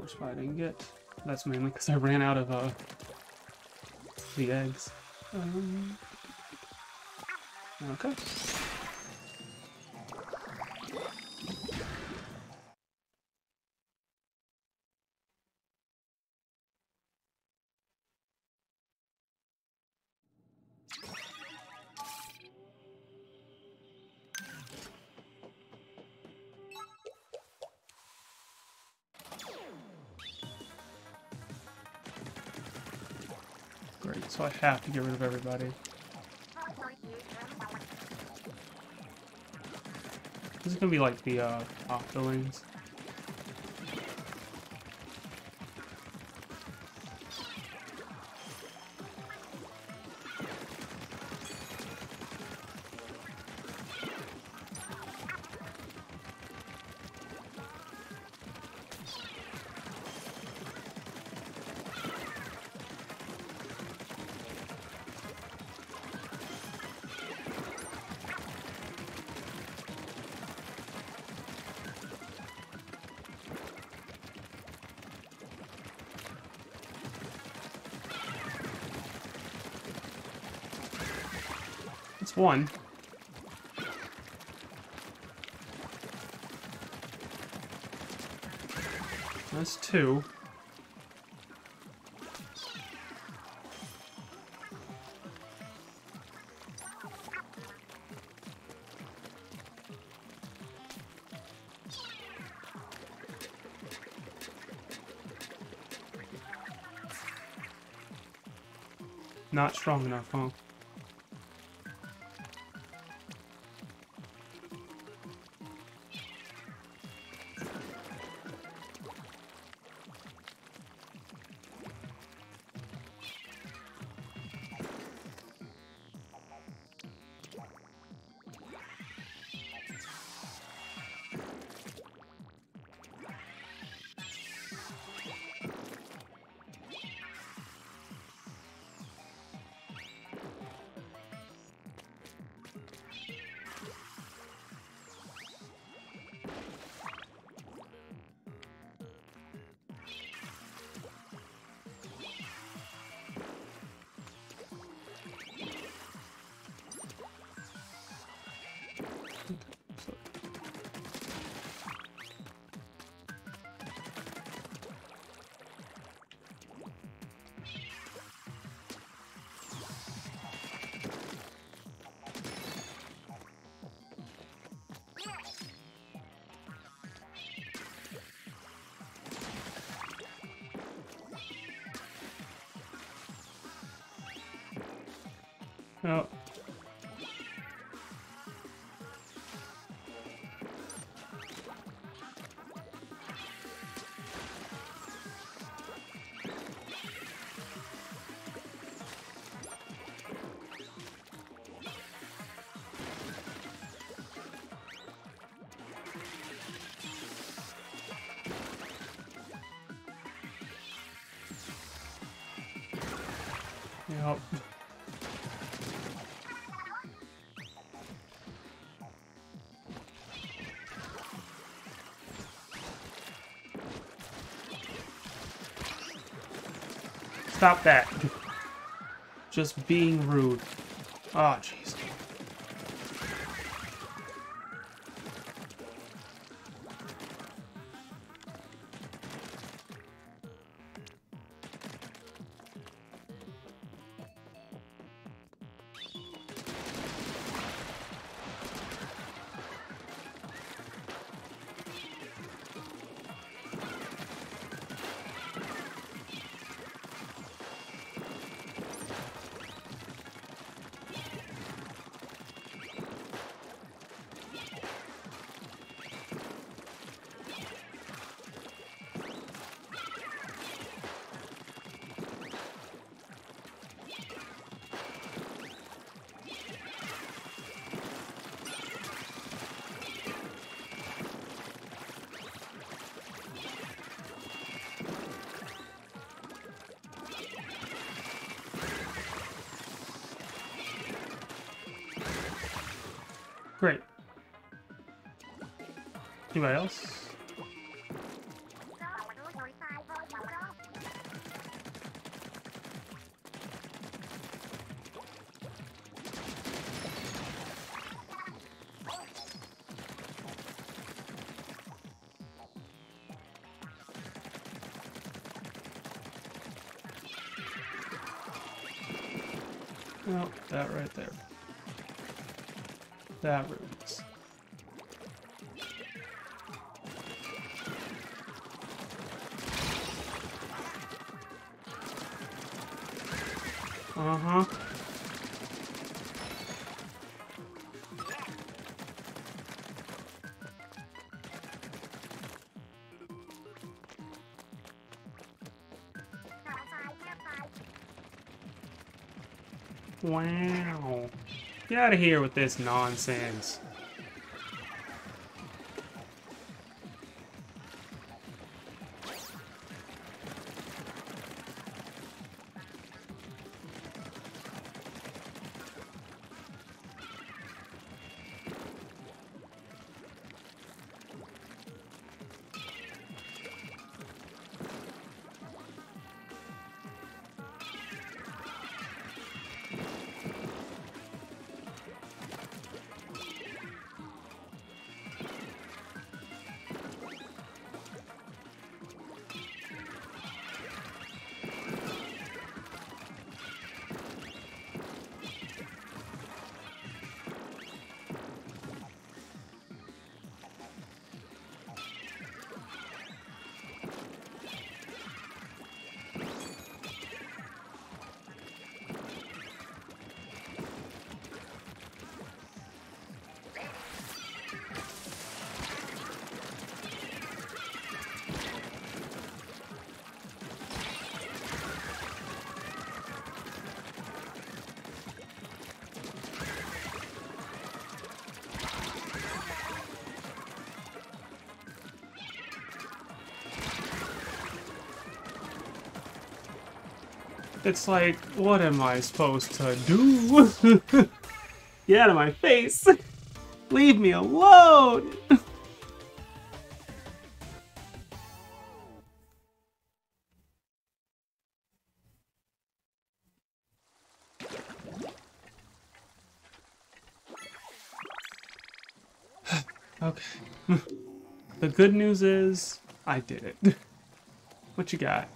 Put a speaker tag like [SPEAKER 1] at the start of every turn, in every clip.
[SPEAKER 1] Which spot I didn't get. That's mainly because I ran out of the eggs. Okay. Great, so I have to get rid of everybody. This is gonna be like the octolings. It's one. That's two. Not strong enough, huh? Oh. Yep. Stop that. Just being rude. Oh, jeez. Great. Anybody else? No, that right there. That ruins. Uh-huh. Wow. Get out of here with this nonsense. It's like, what am I supposed to do? Get out of my face! Leave me alone! Okay. The good news is, I did it. What you got?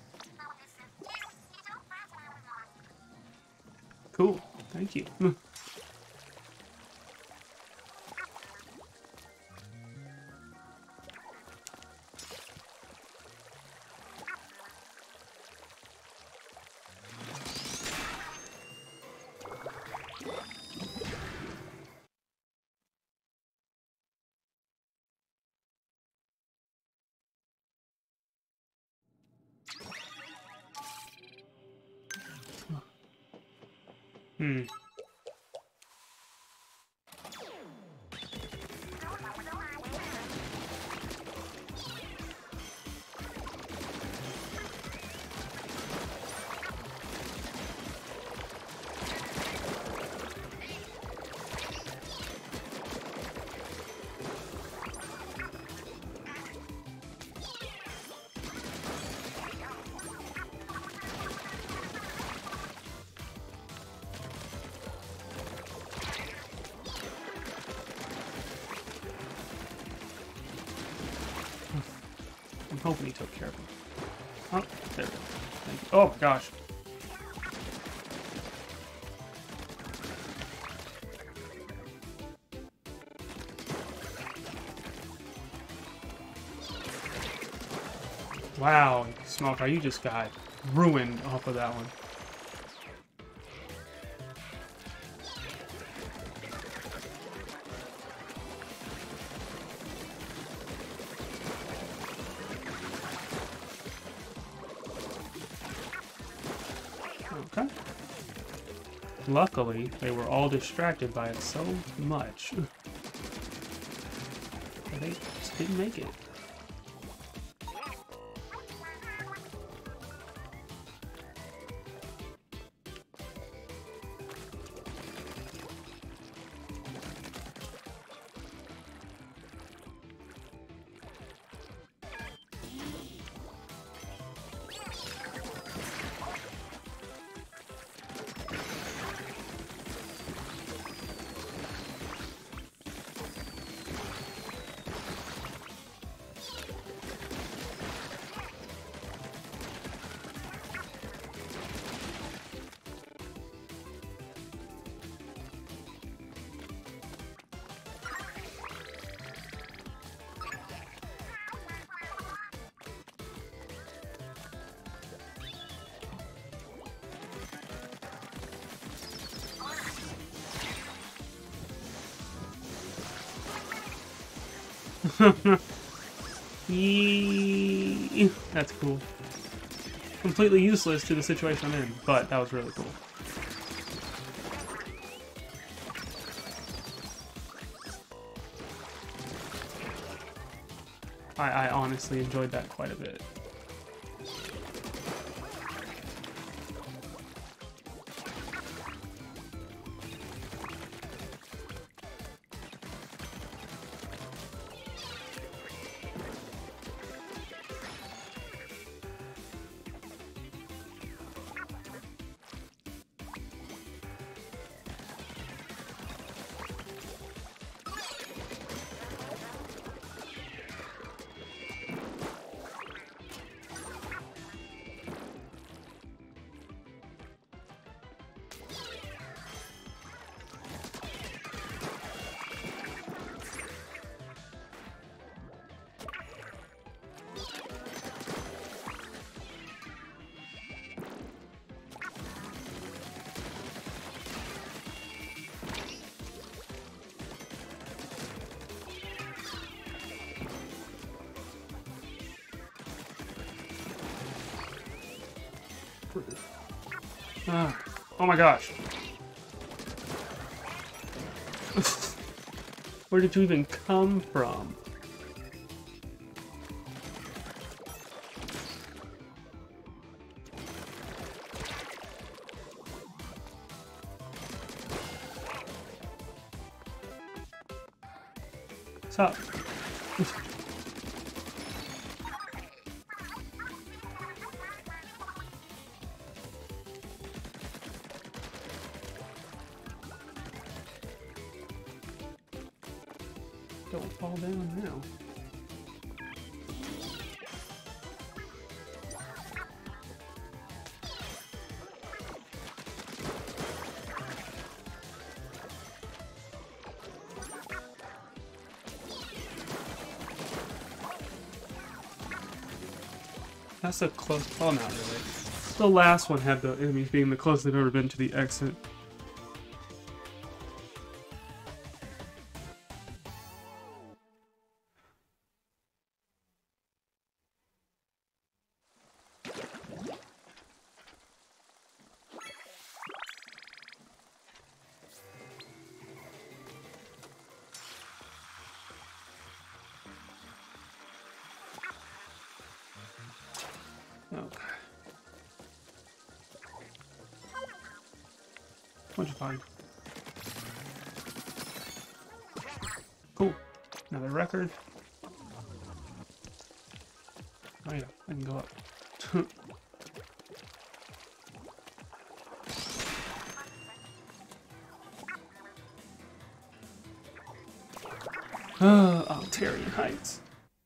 [SPEAKER 1] Cool. Thank you. I'm hoping he took care of him. Oh, there we go. Thank you. Oh my gosh. Wow, Smoker, you just got ruined off of that one. Okay. Luckily, they were all distracted by it so much. But they just didn't make it. Yee. That's cool. Completely useless to the situation I'm in, but that was really cool. I honestly enjoyed that quite a bit. Oh my gosh. Where did you even come from? What's up? Don't fall down now. That's a close. Oh, not really. The last one had the enemies being the closest they've ever been to the exit. Okay. What'd you find? Cool. Another record. Oh yeah, I can go up. Altarian Heights.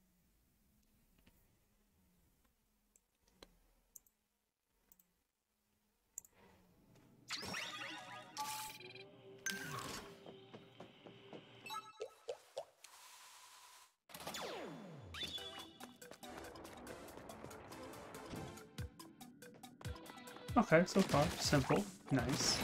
[SPEAKER 1] Okay, so far, simple, nice.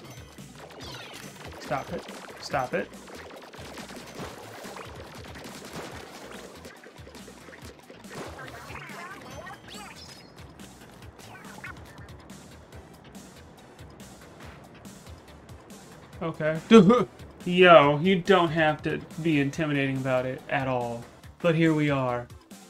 [SPEAKER 1] Stop it, stop it. Okay. Yo, you don't have to be intimidating about it at all. But here we are.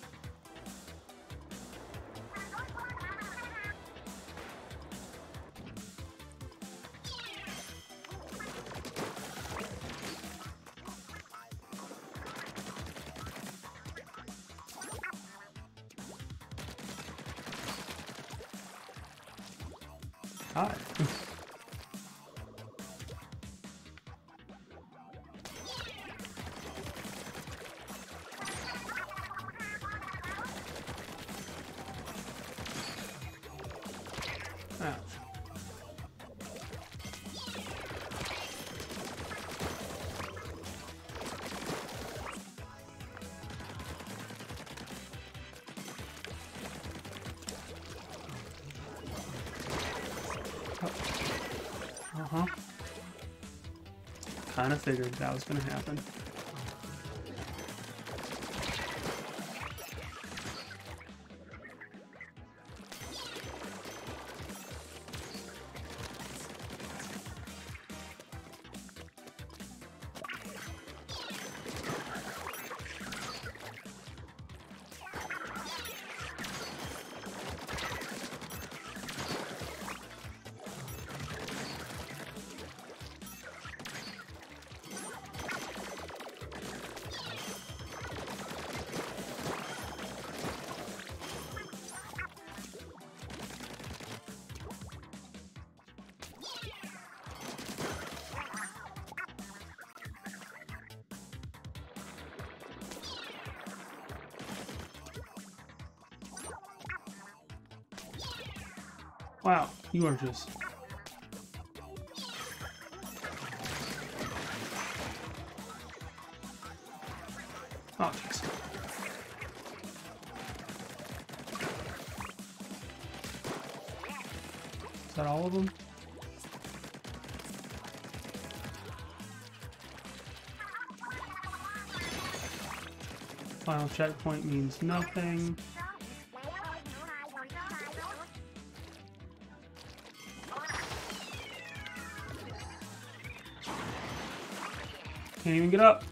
[SPEAKER 1] Hi. Uh-huh. Kinda figured that was gonna happen. Wow, you are just... Oh, jeez. Is that all of them? Final checkpoint means nothing. Can't even get up.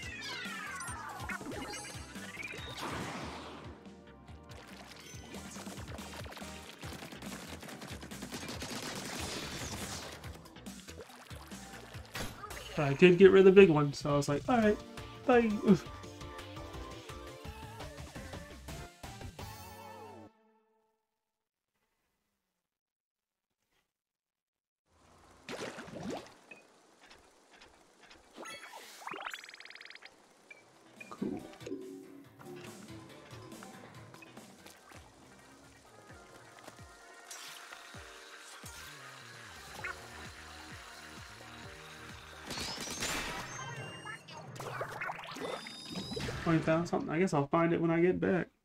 [SPEAKER 1] But I did get rid of the big one, so I was like, alright, bye. Cool. Oh, you found something? I guess I'll find it when I get back.